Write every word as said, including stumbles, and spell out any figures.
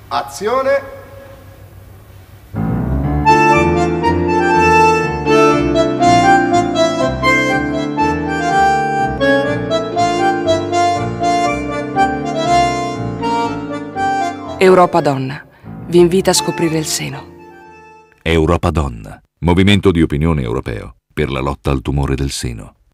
Azione! Europa Donna vi invita a scoprire il seno. Europa Donna, movimento di opinione europeo per la lotta al tumore del seno.